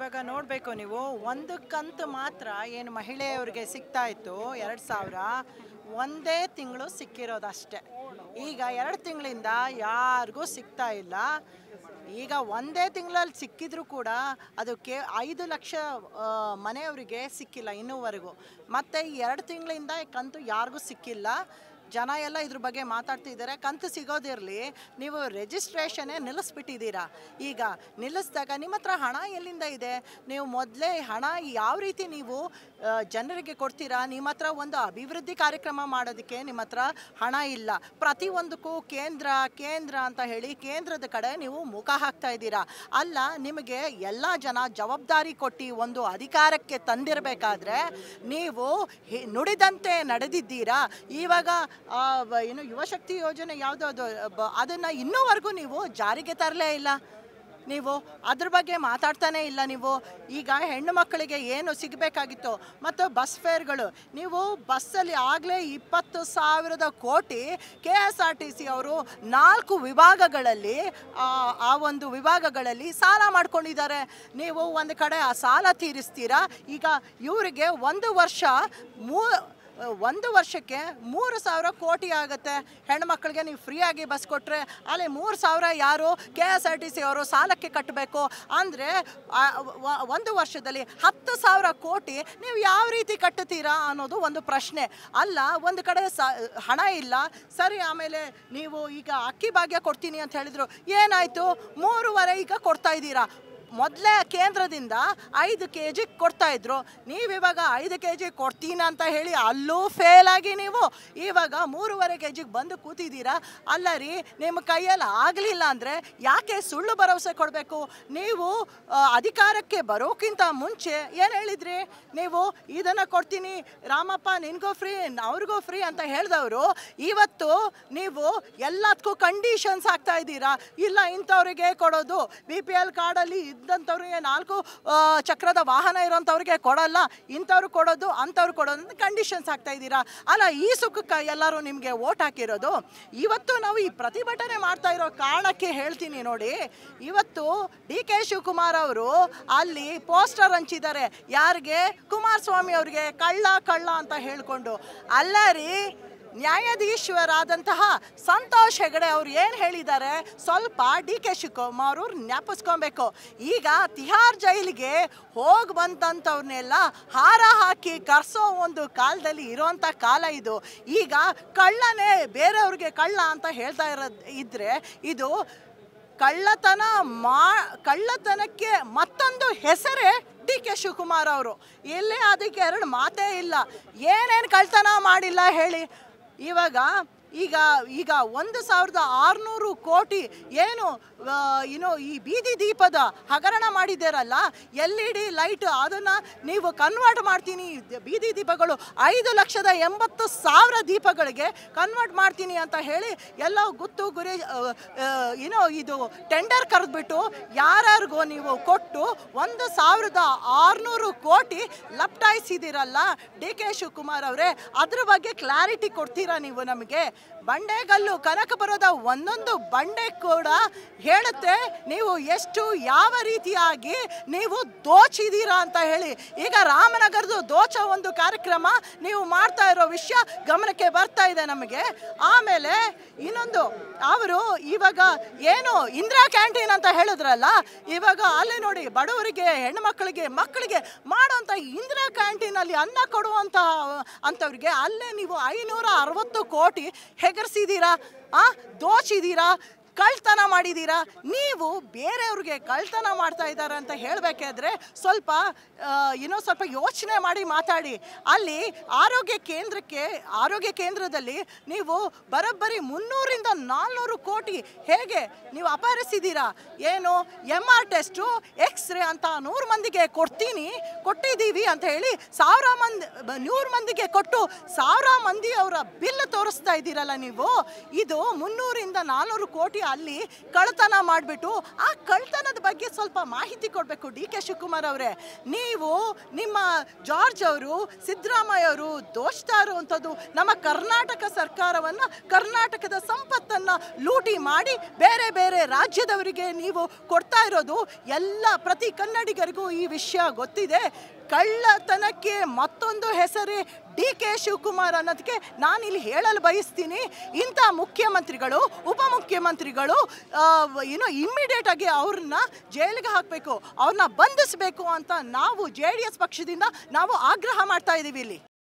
ಇವಾಗ ನೋಡಬೇಕು ನೀವು ಒಂದು ಕಂತು ಮಾತ್ರ ಏನು ಮಹಿಳೆಯರಿಗೆ ಸಿಗ್ತಾ ಇತ್ತು 2000 ಒಂದೇ ತಿಂಗಳು ಸಿಕ್ಕಿರೋದಷ್ಟೇ. ಈಗ 2 ತಿಂಗಳಿಂದ ಯಾರಿಗೂ ಸಿಗ್ತಾ ಇಲ್ಲ. ಈಗ ಒಂದೇ ತಿಂಗಳಲ್ಲಿ ಸಿಕ್ಕಿದ್ರು ಕೂಡ ಅದಕ್ಕೆ 5 ಲಕ್ಷ ಮನೆಯವರಿಗೆ ಸಿಕ್ಕಿಲ್ಲ ಇನ್ನೂವರೆಗೂ. ಮತ್ತು 2 ತಿಂಗಳಿಂದ ಕಂತು ಯಾರಿಗೂ ಸಿಕ್ಕಿಲ್ಲ. ಜನ ಎಲ್ಲ ಇದ್ರ ಬಗ್ಗೆ ಮಾತಾಡ್ತಿದ್ದಾರೆ. ಕಂತು ಸಿಗೋದಿರಲಿ, ನೀವು ರಿಜಿಸ್ಟ್ರೇಷನ್ನೇ ನಿಲ್ಲಿಸ್ಬಿಟ್ಟಿದ್ದೀರಾ. ಈಗ ನಿಲ್ಲಿಸಿದಾಗ ನಿಮ್ಮ ಹತ್ರ ಹಣ ಎಲ್ಲಿಂದ ಇದೆ? ನೀವು ಮೊದಲೇ ಹಣ ಯಾವ ರೀತಿ ನೀವು ಜನರಿಗೆ ಕೊಡ್ತೀರಾ? ನಿಮ್ಮ ಹತ್ರ ಒಂದು ಅಭಿವೃದ್ಧಿ ಕಾರ್ಯಕ್ರಮ ಮಾಡೋದಕ್ಕೆ ನಿಮ್ಮ ಹತ್ರ ಹಣ ಇಲ್ಲ. ಪ್ರತಿಯೊಂದಕ್ಕೂ ಕೇಂದ್ರ ಅಂತ ಹೇಳಿ ಕೇಂದ್ರದ ಕಡೆ ನೀವು ಮುಖ ಹಾಕ್ತಾ ಇದ್ದೀರಾ. ಅಲ್ಲ, ನಿಮಗೆ ಎಲ್ಲ ಜನ ಜವಾಬ್ದಾರಿ ಕೊಟ್ಟು ಒಂದು ಅಧಿಕಾರಕ್ಕೆ ತಂದಿರಬೇಕಾದ್ರೆ ನೀವು ನುಡಿದಂತೆ ನಡೆದಿದ್ದೀರಾ. ಇವಾಗ ಏನು ಯುವಶಕ್ತಿ ಯೋಜನೆ ಯಾವುದೋ ಅದನ್ನು ಇನ್ನೂವರೆಗೂ ನೀವು ಜಾರಿಗೆ ತರಲೇ ಇಲ್ಲ. ನೀವು ಅದ್ರ ಬಗ್ಗೆ ಮಾತಾಡ್ತಾನೇ ಇಲ್ಲ. ನೀವು ಈಗ ಹೆಣ್ಣು ಮಕ್ಕಳಿಗೆ ಏನು ಸಿಗಬೇಕಾಗಿತ್ತು ಮತ್ತು ಬಸ್ ಫೇರ್ಗಳು, ನೀವು ಬಸ್ಸಲ್ಲಿ ಆಗಲೇ 20,000 ಕೋಟಿ KSRTC ಅವರು 4 ವಿಭಾಗಗಳಲ್ಲಿ ಆ ಒಂದು ವಿಭಾಗಗಳಲ್ಲಿ ಸಾಲ ಮಾಡ್ಕೊಂಡಿದ್ದಾರೆ. ನೀವು ಒಂದು ಕಡೆ ಆ ಸಾಲ ತೀರಿಸ್ತೀರಾ. ಈಗ ಇವರಿಗೆ ಒಂದು ವರ್ಷಕ್ಕೆ 3,000 ಕೋಟಿ ಆಗುತ್ತೆ. ಹೆಣ್ಮಕ್ಳಿಗೆ ನೀವು ಫ್ರೀಯಾಗಿ ಬಸ್ ಕೊಟ್ಟರೆ ಅಲ್ಲಿ 3,000 ಯಾರು KSRTC ಅವರು ಸಾಲಕ್ಕೆ ಕಟ್ಟಬೇಕು ಅಂದರೆ ಒಂದು ವರ್ಷದಲ್ಲಿ 10,000 ಕೋಟಿ ನೀವು ಯಾವ ರೀತಿ ಕಟ್ಟುತ್ತೀರಾ ಅನ್ನೋದು ಒಂದು ಪ್ರಶ್ನೆ. ಅಲ್ಲ, ಒಂದು ಕಡೆ ಹಣ ಇಲ್ಲ ಸರಿ. ಆಮೇಲೆ ನೀವು ಈಗ ಅಕ್ಕಿ ಭಾಗ್ಯ ಕೊಡ್ತೀನಿ ಅಂತ ಹೇಳಿದ್ರು, ಏನಾಯಿತು? 3.5 ಈಗ ಕೊಡ್ತಾ ಇದ್ದೀರಾ. ಮೊದಲೇ ಕೇಂದ್ರದಿಂದ 5 kg ಕೊಡ್ತಾಯಿದ್ರು. ನೀವಿವಾಗ 5 kg ಕೊಡ್ತೀನಿ ಅಂತ ಹೇಳಿ ಅಲ್ಲೂ ಫೇಲ್ ಆಗಿ ನೀವು ಇವಾಗ 3.5 kg ಬಂದು ಕೂತಿದ್ದೀರಾ. ಅಲ್ಲ ರೀ, ನಿಮ್ಮ ಕೈಯಲ್ಲಿ ಆಗಲಿಲ್ಲ ಅಂದರೆ ಯಾಕೆ ಸುಳ್ಳು ಭರವಸೆ ಕೊಡಬೇಕು? ನೀವು ಅಧಿಕಾರಕ್ಕೆ ಬರೋಕ್ಕಿಂತ ಮುಂಚೆ ಏನು ಹೇಳಿದ್ರಿ? ನೀವು ಇದನ್ನು ಕೊಡ್ತೀನಿ ರಾಮಪ್ಪ, ನಿನಗೂ ಫ್ರೀ, ಅವ್ರಿಗೂ ಫ್ರೀ ಅಂತ ಹೇಳಿದವರು ಇವತ್ತು ನೀವು ಎಲ್ಲದಕ್ಕೂ ಕಂಡೀಷನ್ಸ್ ಹಾಕ್ತಾ ಇದ್ದೀರಾ. ಇಲ್ಲ, ಇಂಥವ್ರಿಗೆ ಕೊಡೋದು, BPL ಕಾರ್ಡಲ್ಲಿ ಇದ್ದಂಥವ್ರಿಗೆ 4 ಚಕ್ರದ ವಾಹನ ಇರೋಂಥವ್ರಿಗೆ ಕೊಡಲ್ಲ, ಇಂಥವ್ರು ಕೊಡೋದು, ಅಂಥವ್ರು ಕೊಡೋದು ಅಂತ ಕಂಡೀಷನ್ಸ್ ಹಾಕ್ತಾ ಇದ್ದೀರಾ. ಅಲ್ಲ, ಈ ಸುಖಕ್ಕೆ ಎಲ್ಲರೂ ನಿಮಗೆ ವೋಟ್ ಹಾಕಿರೋದು. ಇವತ್ತು ನಾವು ಈ ಪ್ರತಿಭಟನೆ ಮಾಡ್ತಾ ಇರೋ ಕಾರಣಕ್ಕೆ ಹೇಳ್ತೀನಿ ನೋಡಿ. ಇವತ್ತು DK ಶಿವಕುಮಾರ್ ಅವರು ಅಲ್ಲಿ ಪೋಸ್ಟರ್ ಹಂಚಿದ್ದಾರೆ. ಯಾರಿಗೆ? ಕುಮಾರಸ್ವಾಮಿ ಅವ್ರಿಗೆ ಕಳ್ಳ ಅಂತ ಹೇಳ್ಕೊಂಡು. ಅಲ್ಲ ರೀ, ನ್ಯಾಯಾಧೀಶರಾದಂತಹ ಸಂತೋಷ್ ಹೆಗಡೆ ಅವರು ಏನು ಹೇಳಿದ್ದಾರೆ ಸ್ವಲ್ಪ DK ಶಿವಕುಮಾರ್ ಅವರು ಜ್ಞಾಪಿಸ್ಕೊಬೇಕು. ಈಗ ತಿಹಾರ್ ಜೈಲಿಗೆ ಹೋಗಿ ಬಂದಂಥವ್ರನ್ನೆಲ್ಲ ಹಾರ ಹಾಕಿ ಕರೆಸೋ ಒಂದು ಕಾಲದಲ್ಲಿ ಇರೋಂಥ ಕಾಲ ಇದು. ಈಗ ಕಳ್ಳನೇ ಬೇರೆಯವ್ರಿಗೆ ಕಳ್ಳ ಅಂತ ಹೇಳ್ತಾ ಇದ್ರೆ ಇದು ಕಳ್ಳತನಕ್ಕೆ ಮತ್ತೊಂದು ಹೆಸರೇ DK ಶಿವಕುಮಾರ್ ಅವರು. ಎಲ್ಲೇ ಅದಕ್ಕೆ 2 ಮಾತೇ ಇಲ್ಲ. ಏನೇನು ಕಳ್ತನ ಮಾಡಿಲ್ಲ ಹೇಳಿ. ಈಗ 1,600 ಕೋಟಿ ಏನು ಈ ಬೀದಿ ದೀಪದ ಹಗರಣ ಮಾಡಿದ್ದೀರಲ್ಲ, LED ಲೈಟ್, ಅದನ್ನು ನೀವು ಕನ್ವರ್ಟ್ ಮಾಡ್ತೀನಿ, ಬೀದಿ ದೀಪಗಳು 5,80,000 ದೀಪಗಳಿಗೆ ಕನ್ವರ್ಟ್ ಮಾಡ್ತೀನಿ ಅಂತ ಹೇಳಿ ಎಲ್ಲ ಗುತ್ತು ಗುರಿ ಇದು ಟೆಂಡರ್ ಕರೆದ್ಬಿಟ್ಟು ಯಾರ್ಯಾರಿಗೋ ನೀವು ಕೊಟ್ಟು 1,600 ಕೋಟಿ ಲಪ್ಟಾಯಿಸಿದಿರಲ್ಲ DK ಶಿವಕುಮಾರ್ ಅವರೇ. ಅದ್ರ ಬಗ್ಗೆ ಕ್ಲಾರಿಟಿ ಕೊಡ್ತೀರಾ ನೀವು ನಮಗೆ? ಬಂಡೆಗಲ್ಲು ಕನಕಪುರದ ಒಂದೊಂದು ಬಂಡೆ ಕೂಡ ಹೇಳುತ್ತೆ ನೀವು ಎಷ್ಟು ಯಾವ ರೀತಿಯಾಗಿ ನೀವು ದೋಚಿದ್ದೀರಾ ಅಂತ ಹೇಳಿ. ಈಗ ರಾಮನಗರದ ದೋಚ ಒಂದು ಕಾರ್ಯಕ್ರಮ ನೀವು ಮಾಡ್ತಾ ಇರೋ ವಿಷಯ ಗಮನಕ್ಕೆ ಬರ್ತಾ ಇದೆ ನಮಗೆ. ಆಮೇಲೆ ಇನ್ನೊಂದು, ಅವರು ಇವಾಗ ಏನು ಇಂದಿರಾ ಕ್ಯಾಂಟೀನ್ ಅಂತ ಹೇಳಿದ್ರಲ್ಲ, ಇವಾಗ ಅಲ್ಲಿ ನೋಡಿ ಬಡವರಿಗೆ, ಹೆಣ್ಣುಮಕ್ಕಳಿಗೆ, ಮಕ್ಕಳಿಗೆ ಮಾಡೋಂಥ ಇಂದಿರಾ ಕ್ಯಾಂಟೀನಲ್ಲಿ ಅನ್ನ ಕೊಡುವಂಥ ಅಂಥವ್ರಿಗೆ ಅಲ್ಲೇ ನೀವು 560 ಕೋಟಿ ಹೆಗರಿಸಿದ್ದೀರಾ, ದೋಚಿದ್ದೀರಾ, ಕಳ್ತನ ಮಾಡಿದ್ದೀರಾ. ನೀವು ಬೇರೆಯವ್ರಿಗೆ ಕಳ್ತನ ಮಾಡ್ತಾ ಇದ್ದಾರೆ ಅಂತ ಹೇಳಬೇಕಾದ್ರೆ ಸ್ವಲ್ಪ ಯೋಚನೆ ಮಾಡಿ ಮಾತಾಡಿ. ಅಲ್ಲಿ ಆರೋಗ್ಯ ಕೇಂದ್ರದಲ್ಲಿ ನೀವು ಬರೋಬ್ಬರಿ 300ರಿಂದ 400 ಕೋಟಿ ಹೇಗೆ ನೀವು ಅಪಹರಿಸಿದ್ದೀರಾ? ಏನು MR ಟೆಸ್ಟು, ಎಕ್ಸ್ರೇ ಅಂತ 100 ಮಂದಿಗೆ ಕೊಟ್ಟಿದ್ದೀವಿ ಅಂತ ಹೇಳಿ 100 ಮಂದಿಗೆ ಕೊಟ್ಟು 1000 ಮಂದಿ ಅವರ ಬಿಲ್ ತೋರಿಸ್ತಾ ಇದ್ದೀರಲ್ಲ ನೀವು. ಇದು 300ರಿಂದ 400 ಕೋಟಿ ಅಲ್ಲಿ ಕಳ್ತನ ಮಾಡಿಬಿಟ್ಟು ಆ ಕಳ್ತನದ ಬಗ್ಗೆ ಸ್ವಲ್ಪ ಮಾಹಿತಿ ಕೊಡಬೇಕು. ಡಿ ಕೆ ಶಿವಕುಮಾರ್ ಅವರೇ, ನೀವು ನಿಮ್ಮ ಜಾರ್ಜ್ ಅವರು ಸಿದ್ದರಾಮಯ್ಯ ಅವರು ದೋಚ್ತಾರೋ ಅಂಥದ್ದು ನಮ್ಮ ಕರ್ನಾಟಕ ಸರ್ಕಾರವನ್ನು, ಕರ್ನಾಟಕದ ಸಂಪತ್ತನ್ನು ಲೂಟಿ ಮಾಡಿ ಬೇರೆ ಬೇರೆ ರಾಜ್ಯದವರಿಗೆ ನೀವು ಕೊಡ್ತಾ ಇರೋದು ಎಲ್ಲ ಪ್ರತಿ ಕನ್ನಡಿಗರಿಗೂ ಈ ವಿಷಯ ಗೊತ್ತಿದೆ. ಕಳ್ಳತನಕ್ಕೆ ಮತ್ತೊಂದು ಹೆಸರೇ ಡಿ ಕೆ ಶಿವಕುಮಾರ್ ಅನ್ನೋದಕ್ಕೆ ನಾನಿಲ್ಲಿ ಹೇಳಲು ಬಯಸ್ತೀನಿ. ಇಂಥ ಮುಖ್ಯಮಂತ್ರಿಗಳು, ಉಪಮುಖ್ಯಮಂತ್ರಿಗಳು ಇಮ್ಮಿಡಿಯೇಟ್ ಆಗಿ ಅವ್ರನ್ನ ಜೈಲಿಗೆ ಹಾಕಬೇಕು, ಅವ್ರನ್ನ ಬಂಧಿಸಬೇಕು ಅಂತ ನಾವು JDS ಪಕ್ಷದಿಂದ ನಾವು ಆಗ್ರಹ ಮಾಡ್ತಾ ಇದ್ದೀವಿ ಇಲ್ಲಿ.